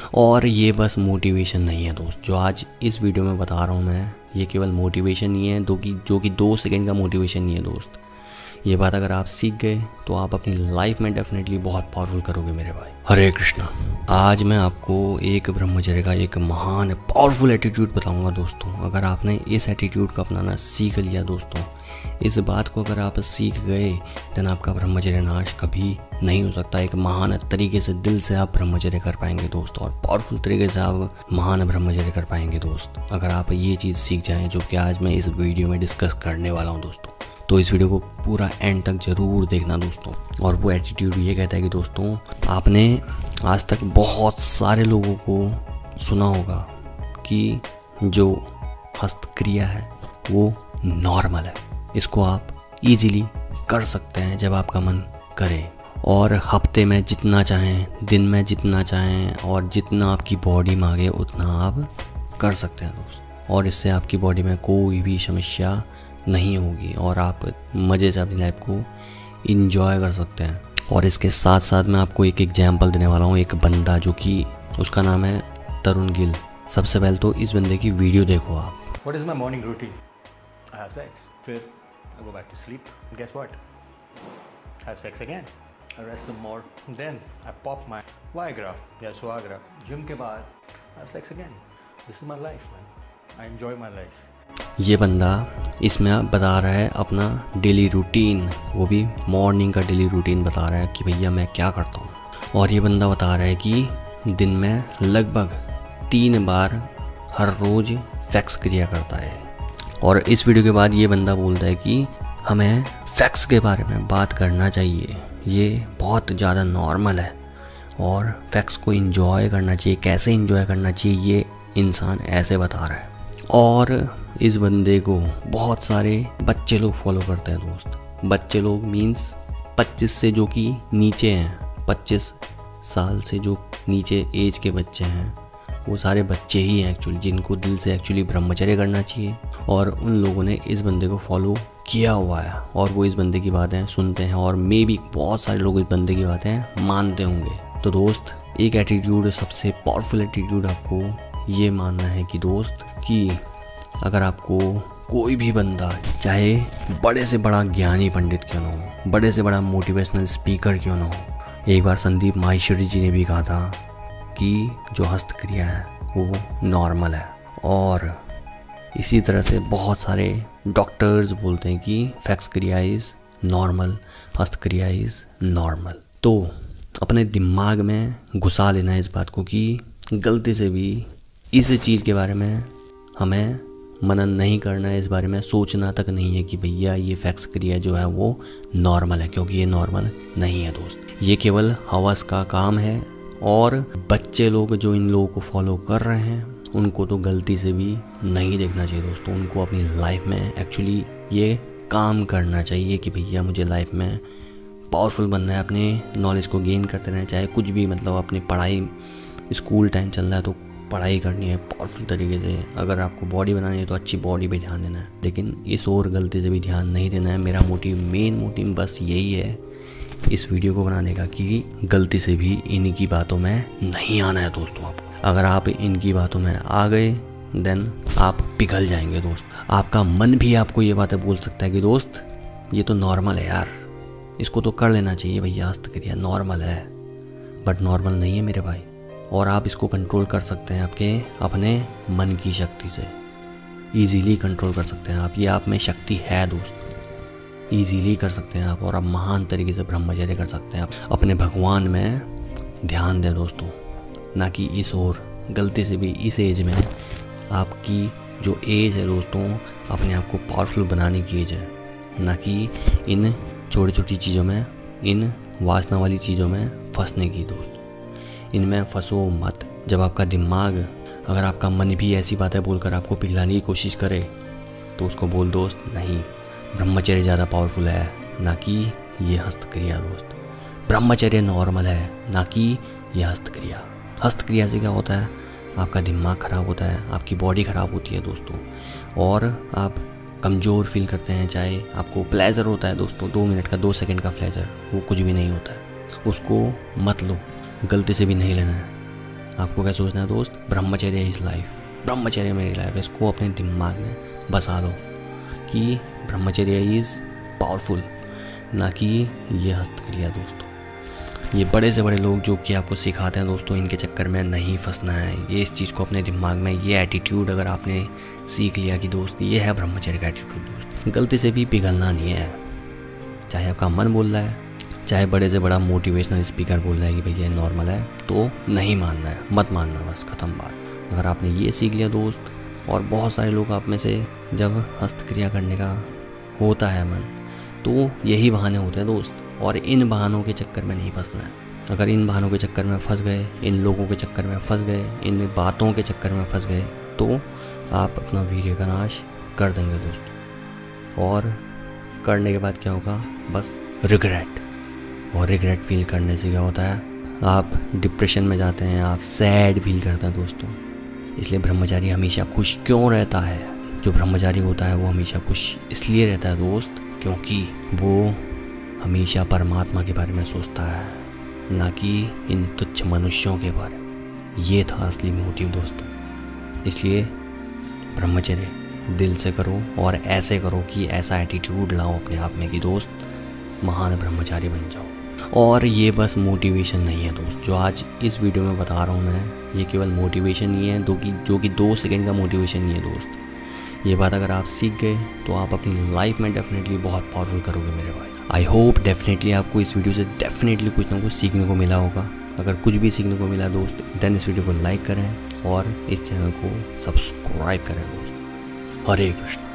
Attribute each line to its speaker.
Speaker 1: और ये बस मोटिवेशन नहीं है दोस्त, जो आज इस वीडियो में बता रहा हूँ मैं, ये केवल मोटिवेशन नहीं है जो कि 2 सेकंड का मोटिवेशन नहीं है दोस्त। ये बात अगर आप सीख गए तो आप अपनी लाइफ में डेफिनेटली बहुत पावरफुल करोगे मेरे भाई। हरे कृष्णा। आज मैं आपको एक ब्रह्मचर्य का एक महान पावरफुल एटीट्यूड बताऊंगा दोस्तों। अगर आपने इस एटीट्यूड को अपनाना सीख लिया दोस्तों, इस बात को अगर आप सीख गए, देन आपका ब्रह्मचर्य नाश कभी नहीं हो सकता। एक महान तरीके से दिल से आप ब्रह्मचर्य कर पाएंगे दोस्त, और पावरफुल तरीके से आप महान ब्रह्मचर्य कर पाएंगे दोस्त, अगर आप ये चीज़ सीख जाएँ जो कि आज मैं इस वीडियो में डिस्कस करने वाला हूँ दोस्तों। तो इस वीडियो को पूरा एंड तक ज़रूर देखना दोस्तों। और वो एटीट्यूड ये कहता है कि दोस्तों, आपने आज तक बहुत सारे लोगों को सुना होगा कि जो हस्तक्रिया है वो नॉर्मल है, इसको आप इजीली कर सकते हैं जब आपका मन करे, और हफ्ते में जितना चाहें, दिन में जितना चाहें, और जितना आपकी बॉडी मांगे उतना आप कर सकते हैं दोस्त। और इससे आपकी बॉडी में कोई भी समस्या नहीं होगी और आप मज़े से अपनी लाइफ को इंजॉय कर सकते हैं। और इसके साथ साथ मैं आपको एक एग्जांपल देने वाला हूँ, एक बंदा जो कि उसका नाम है तरुण गिल। सबसे पहले तो इस बंदे की वीडियो देखो आप।
Speaker 2: What is my morning routine? I have sex. फिर I go back to sleep. Guess what? Have sex again. I rest some more. Then I pop my Viagra या Suagra. Gym के बाद I have sex again. This is my life, man. I enjoy my life.
Speaker 1: ये बंदा इसमें बता रहा है अपना डेली रूटीन, वो भी मॉर्निंग का डेली रूटीन बता रहा है कि भैया मैं क्या करता हूँ। और ये बंदा बता रहा है कि दिन में लगभग 3 बार हर रोज़ सेक्स क्रिया करता है। और इस वीडियो के बाद ये बंदा बोलता है कि हमें सेक्स के बारे में बात करना चाहिए, ये बहुत ज़्यादा नॉर्मल है और सेक्स को इंजॉय करना चाहिए। कैसे इंजॉय करना चाहिए ये इंसान ऐसे बता रहा है। और इस बंदे को बहुत सारे बच्चे लोग फॉलो करते हैं दोस्त। बच्चे लोग मीन्स 25 से जो कि नीचे हैं, 25 साल से जो नीचे एज के बच्चे हैं, वो सारे बच्चे ही हैं एक्चुअली, जिनको दिल से एक्चुअली ब्रह्मचर्य करना चाहिए। और उन लोगों ने इस बंदे को फॉलो किया हुआ है और वो इस बंदे की बातें सुनते हैं, और मे भी बहुत सारे लोग इस बंदे की बातें मानते होंगे। तो दोस्त, एक एटीट्यूड, सबसे पावरफुल एटीट्यूड आपको ये मानना है कि दोस्त, कि अगर आपको कोई भी बंदा, चाहे बड़े से बड़ा ज्ञानी पंडित क्यों ना हो, बड़े से बड़ा मोटिवेशनल स्पीकर क्यों ना हो, एक बार संदीप माहेश्वरी जी ने भी कहा था कि जो हस्तक्रिया है वो नॉर्मल है। और इसी तरह से बहुत सारे डॉक्टर्स बोलते हैं कि सेक्स क्रिया इज़ नॉर्मल, हस्तक्रिया इज़ नॉर्मल। तो अपने दिमाग में घुसा लेना इस बात को कि गलती से भी इस चीज़ के बारे में हमें मनन नहीं करना है, इस बारे में सोचना तक नहीं है कि भैया ये सेक्स क्रिया जो है वो नॉर्मल है, क्योंकि ये नॉर्मल नहीं है दोस्त। ये केवल हवस का काम है। और बच्चे लोग जो इन लोगों को फॉलो कर रहे हैं, उनको तो गलती से भी नहीं देखना चाहिए दोस्तों। उनको अपनी लाइफ में एक्चुअली ये काम करना चाहिए कि भैया मुझे लाइफ में पावरफुल बनना है, अपने नॉलेज को गेन करते रहना, चाहे कुछ भी, मतलब अपनी पढ़ाई, स्कूल टाइम चल रहा है तो पढ़ाई करनी है पावरफुल तरीके से। अगर आपको बॉडी बनानी है तो अच्छी बॉडी पे ध्यान देना है, लेकिन इस और गलती से भी ध्यान नहीं देना है। मेरा मेन मोटिव बस यही है इस वीडियो को बनाने का, कि गलती से भी इनकी बातों में नहीं आना है दोस्तों आपको। अगर आप इनकी बातों में आ गए, देन आप पिघल जाएंगे दोस्त। आपका मन भी आपको ये बातें बोल सकता है कि दोस्त ये तो नॉर्मल है यार, इसको तो कर लेना चाहिए भैया, हस्तक्रिया नॉर्मल है, बट नॉर्मल नहीं है मेरे भाई। और आप इसको कंट्रोल कर सकते हैं आपके अपने मन की शक्ति से, इजीली कंट्रोल कर सकते हैं आप। ये आप में शक्ति है दोस्त, इजीली कर सकते हैं आप, और आप महान तरीके से ब्रह्मचर्य कर सकते हैं। आप अपने भगवान में ध्यान दें दोस्तों, ना कि इस और गलती से भी इस एज में, आपकी जो एज है दोस्तों, अपने आप को पावरफुल बनाने की एज है, ना कि इन छोटी छोटी चीज़ों में, इन वासना वाली चीज़ों में फंसने की दोस्त। इनमें फंसो मत। जब आपका दिमाग, अगर आपका मन भी ऐसी बातें बोलकर आपको पिघलाने की कोशिश करे, तो उसको बोल दोस्त, नहीं, ब्रह्मचर्य ज़्यादा पावरफुल है, ना कि ये हस्तक्रिया दोस्त। ब्रह्मचर्य नॉर्मल है, ना कि ये हस्तक्रिया। हस्तक्रिया से क्या होता है, आपका दिमाग ख़राब होता है, आपकी बॉडी ख़राब होती है दोस्तों, और आप कमज़ोर फील करते हैं। चाहे आपको प्लेजर होता है दोस्तों, 2 मिनट का, 2 सेकंड का प्लेजर, वो कुछ भी नहीं होता है, उसको मत लो, गलती से भी नहीं लेना है। आपको क्या सोचना है दोस्त, ब्रह्मचर्य इज़ लाइफ, ब्रह्मचर्य मेरी लाइफ। इसको अपने दिमाग में बसा लो कि ब्रह्मचर्य इज़ पावरफुल, ना कि ये हस्तक्रिया। दोस्तों ये बड़े से बड़े लोग जो कि आपको सिखाते हैं दोस्तों, इनके चक्कर में नहीं फंसना है। ये इस चीज़ को अपने दिमाग में, ये एटीट्यूड अगर आपने सीख लिया कि दोस्त ये है ब्रह्मचर्य का एटीट्यूड, दोस्त गलती से भी पिघलना नहीं है। चाहे आपका मन बोल रहा है, चाहे बड़े से बड़ा मोटिवेशनल स्पीकर बोल रहा है कि भैया ये नॉर्मल है, तो नहीं मानना है, मत मानना, बस ख़त्म बात। अगर आपने ये सीख लिया दोस्त, और बहुत सारे लोग आप में से जब हस्तक्रिया करने का होता है मन, तो यही बहाने होते हैं दोस्त, और इन बहानों के चक्कर में नहीं फंसना है। अगर इन बहानों के चक्कर में फंस गए, इन लोगों के चक्कर में फंस गए, इन बातों के चक्कर में फंस गए, तो आप अपना वीर्य का नाश कर देंगे दोस्तों। और करने के बाद क्या होगा, बस रिग्रेट। और रिग्रेट फील करने से क्या होता है, आप डिप्रेशन में जाते हैं, आप सैड फील करते हैं दोस्तों। इसलिए ब्रह्मचारी हमेशा खुश क्यों रहता है? जो ब्रह्मचारी होता है वो हमेशा खुश इसलिए रहता है दोस्त, क्योंकि वो हमेशा परमात्मा के बारे में सोचता है, ना कि इन तुच्छ मनुष्यों के बारे में। ये था असली मोटिव दोस्तों। इसलिए ब्रह्मचर्य दिल से करो, और ऐसे करो कि ऐसा एटीट्यूड लाओ अपने आप में कि दोस्त महान ब्रह्मचारी बन जाओ। और ये बस मोटिवेशन नहीं है दोस्त, जो आज इस वीडियो में बता रहा हूँ मैं, ये केवल मोटिवेशन नहीं है, जो कि 2 सेकंड का मोटिवेशन नहीं है दोस्त। ये बात अगर आप सीख गए तो आप अपनी लाइफ में डेफिनेटली बहुत पावरफुल करोगे मेरे भाई। आई होप डेफिनेटली आपको इस वीडियो से डेफिनेटली कुछ ना कुछ सीखने को मिला होगा। अगर कुछ भी सीखने को मिला दोस्त, देन इस वीडियो को लाइक करें और इस चैनल को सब्सक्राइब करें दोस्त। हरे कृष्ण।